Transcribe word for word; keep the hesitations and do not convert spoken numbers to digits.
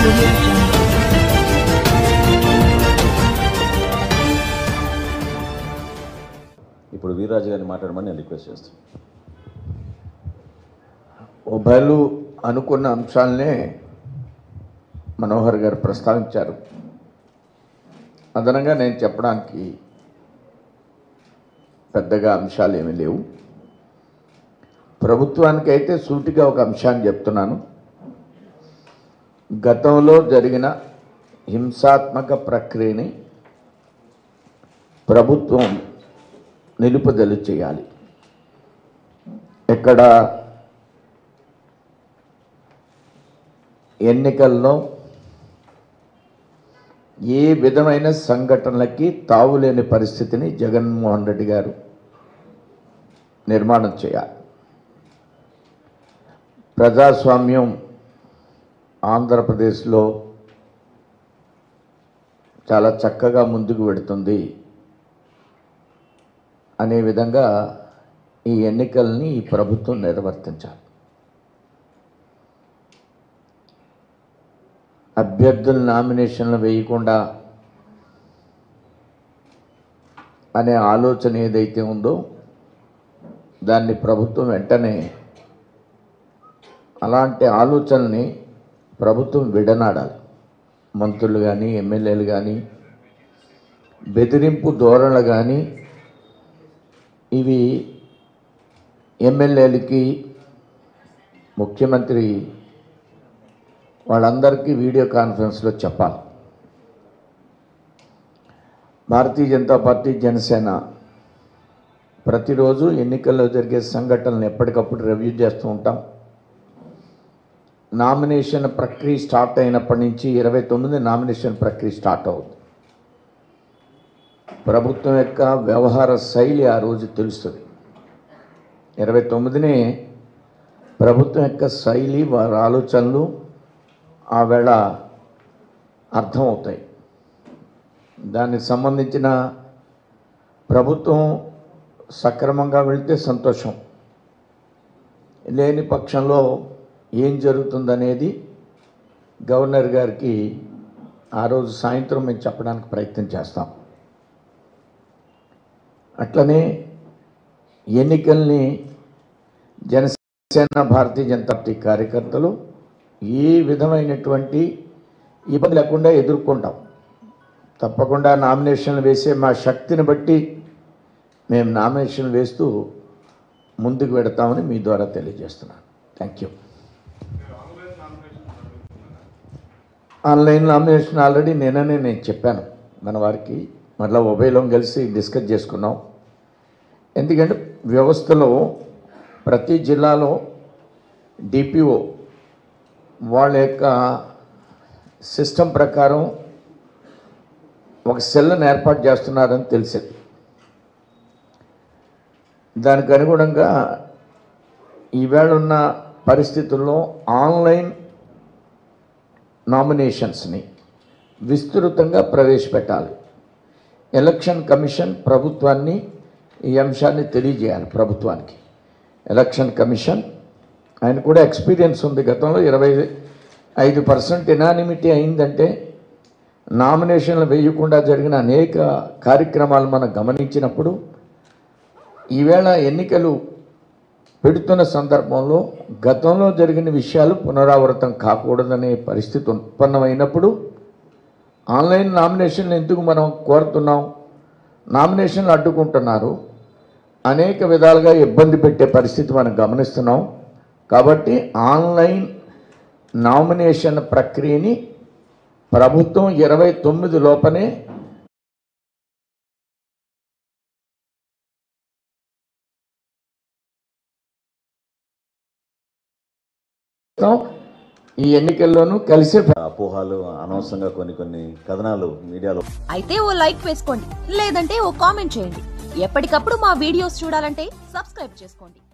ఇప్పుడు వీర్రాజు గారిని మాట్లాడమని నేను రిక్వెస్ట్ చేస్తాను. ఉభయలు అనుకున్న అంశాలనే మనోహర్ గారు ప్రస్తావించారు. అదనంగా నేను చెప్పడానికి పెద్దగా అంశాలు ఏమీ లేవు. ప్రభుత్వానికైతే సూటిగా ఒక అంశాన్ని చెప్తున్నాను. గతంలో జరిగిన హింసాత్మక ప్రక్రియని ప్రభుత్వం నిలుపుదల చేయాలి. ఎక్కడ ఎన్నికల్లో ఏ విధమైన సంఘటనలకి తావులేని పరిస్థితిని జగన్మోహన్ రెడ్డి గారు నిర్మాణం చేయాలి. ప్రజాస్వామ్యం ఆంధ్రప్రదేశ్లో చాలా చక్కగా ముందుకు వెడుతుంది అనే విధంగా ఈ ఎన్నికల్ని ఈ ప్రభుత్వం నిర్వర్తించాలి. అభ్యర్థుల నామినేషన్లు వేయకుండా అనే ఆలోచన ఏదైతే ఉందో దాన్ని ప్రభుత్వం వెంటనే అలాంటి ఆలోచనని ప్రభుత్వం విడనాడాలి. మంత్రులు కానీ ఎమ్మెల్యేలు కానీ బెదిరింపు ధోరణులు కానీ ఇవి ఎమ్మెల్యేలకి ముఖ్యమంత్రి వాళ్ళందరికీ వీడియో కాన్ఫరెన్స్లో చెప్పాలి. భారతీయ జనతా పార్టీ జనసేన ప్రతిరోజు ఎన్నికల్లో జరిగే సంఘటనలు ఎప్పటికప్పుడు రివ్యూ చేస్తూ ఉంటాం. నామినేషన్ ప్రక్రియ స్టార్ట్ అయినప్పటి నుంచి ఇరవై తొమ్మిది నామినేషన్ ప్రక్రియ స్టార్ట్ అవుతుంది. ప్రభుత్వం యొక్క వ్యవహార శైలి ఆ రోజు తెలుస్తుంది. ఇరవై తొమ్మిదినే ప్రభుత్వం యొక్క శైలి వారి ఆలోచనలు ఆ వేళ అర్థమవుతాయి. దానికి సంబంధించిన ప్రభుత్వం సక్రమంగా వెళితే సంతోషం, లేని పక్షంలో ఏం జరుగుతుందనేది గవర్నర్ గారికి ఆ రోజు సాయంత్రం మేము చెప్పడానికి ప్రయత్నం చేస్తాం. అట్లనే ఎన్నికల్ని జనసేన భారతీయ జనతా పార్టీ కార్యకర్తలు ఏ విధమైనటువంటి ఇబ్బంది లేకుండా ఎదుర్కొంటాం. తప్పకుండా నామినేషన్లు వేసే మా శక్తిని బట్టి మేము నామినేషన్లు వేస్తూ ముందుకు పెడతామని మీ ద్వారా తెలియజేస్తున్నాను. Thank you. Online nomination already నేననే నేను చెప్పాను మన వారికి. మళ్ళీ ఉభయలో కలిసి డిస్కస్ చేసుకున్నాం. ఎందుకంటే వ్యవస్థలో ప్రతి జిల్లాలో డిపిఓ వాళ్ళ యొక్క సిస్టమ్ ప్రకారం ఒక సెల్ని ఏర్పాటు చేస్తున్నారని తెలిసింది. దానికి అనుగుణంగా ఈవేళ ఉన్న పరిస్థితుల్లో ఆన్లైన్ నామినేషన్స్ని విస్తృతంగా ప్రవేశపెట్టాలి. ఎలక్షన్ కమిషన్ ప్రభుత్వాన్ని ఈ అంశాన్ని తెలియజేయాలి. ప్రభుత్వానికి ఎలక్షన్ కమిషన్ ఆయన కూడా ఎక్స్పీరియన్స్ ఉంది. గతంలో ఇరవై ఐదు పర్సెంట్ ఎనానిమిటీ అయిందంటే నామినేషన్లు వేయకుండా జరిగిన అనేక కార్యక్రమాలు మనం గమనించినప్పుడు ఈవేళ ఎన్నికలు పెడుతున్న సందర్భంలో గతంలో జరిగిన విషయాలు పునరావృతం కాకూడదనే పరిస్థితి ఉత్పన్నమైనప్పుడు ఆన్లైన్ నామినేషన్లు ఎందుకు మనం కోరుతున్నాం? నామినేషన్లు అడ్డుకుంటున్నారు, అనేక విధాలుగా ఇబ్బంది పెట్టే పరిస్థితి మనం గమనిస్తున్నాం. కాబట్టి ఆన్లైన్ నామినేషన్ ప్రక్రియని ప్రభుత్వం ఇరవై తొమ్మిది లోపనే ఈ ఎన్నికల్లోనూ కలిసి అపోహాలు అనవసరంగా కొన్ని కొన్ని కథనాలు మీడియాలో. అయితే ఓ లైక్ వేసుకోండి, లేదంటే ఓ కామెంట్ చేయండి. ఎప్పటికప్పుడు మా వీడియోస్ చూడాలంటే సబ్స్క్రైబ్ చేసుకోండి.